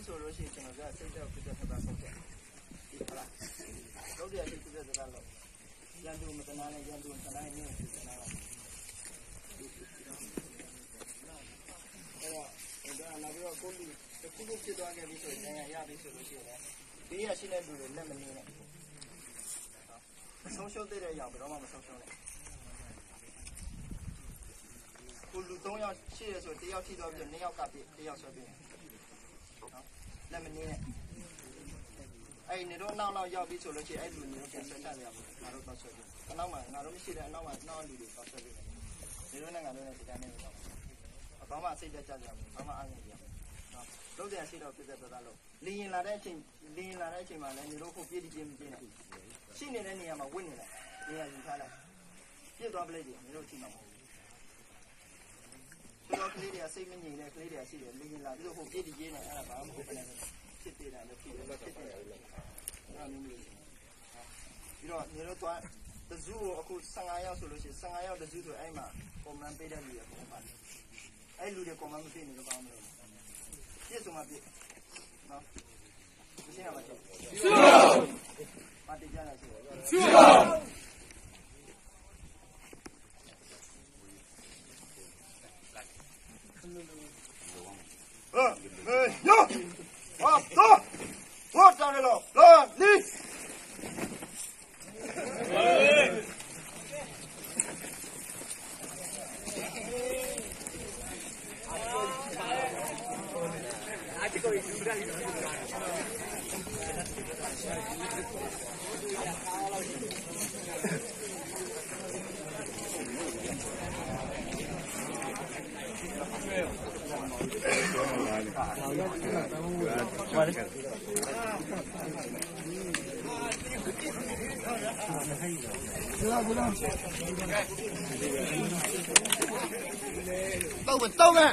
ဆိုလို့ရှိရင်ကျွန်တော်ကစိတ်တော့ပြတ်ထပ်တာဆုံးတယ်ဒီခလားတော့ဒီအဖြစ်ပြတ်တာလို့ရန်သူမတနာနဲ့ရန်သူတနာနဲ့နေတနာတော့ဒါလာပြီးတော့ကိုလူတစ်ခုခုဖြစ်သွားခဲ့ပြီဆိုရင်ရပြီဆိုလို့ရှိရင်ဘေးရရှိတဲ့လူတွေလက်မနေနဲ့ဆုံးရှုံးတဲ့အရာဘယ်တော့မှမဆုံးရှုံးနဲ့ကိုလူ3ယောက်ရှိရဆိုတယောက်ထိသွားပြီး2ယောက်ကပြတယောက်ဆွဲပြီးနော်လက်မနေနဲ့အဲ့နေတော့နောက်ရောက်ပြီဆိုလို့ရှိရင်အဲ့လူမျိုးပြန်ဆက်ချရပါဘူးငါတို့တော့ဆွဲပြီးအနောက်မှာငါတို့မရှိတဲ့အနောက်မှာနောက်လူတွေတော့ဆွဲပြီးနေတော့နဲ့ငါတို့နဲ့ဒီတိုင်းနဲ့တော့ဘာမှစိတ်တက်ကြကြဘူးဘာမှအားရကြဘူးနော်လုံးတယ်ရှိတော့ပြည့်သက်လို့လင်းရင်လာတဲ့အချိန်မှာလည်းနေတော့ခုပြည့်တည်ခြင်းမပြည့်နဲ့ရှိနေတဲ့နေရာမှာဝင့်နေတယ်နေရာယူထားလိုက်ပြည့်သွားပလိုက်တယ်နေတော့ချိန်မှာမဟုတ်ဘူးဆိုတော့ကလေးတွေကစိတ်မငြိမ်တဲ့ကလေးတွေရှိတယ်လင်းရင်လာပြီးတော့ခုပြည့်တည်ခြင်းနဲ့အဲ့ဒါဘာမှမဟုတ်ဘူးဖြစ်နေတာလည်းဖြစ်တယ်ဖြစ်တယ်အဲ့ဒါမျိုးမျိုးပြီးတော့နေတော့သွားတစုကိုအခု15ရောက်ဆိုလို့ရှိရင်15ရောက်တစုဆိုအဲ့မှာပုံမှန်ပေးတဲ့လူတွေပုံမှန်အဲ့လူတွေကွန်မန့်မသိနေတော့ဘာမှမလုပ်ဘူးပြည့်စုံမှပြည့်နော်ရှင်းရပါစေရှင်းပါတည်ကြရစီရှင်းပါယောဟာတော့ဘာတန်းလို့လာလီတော့မယ်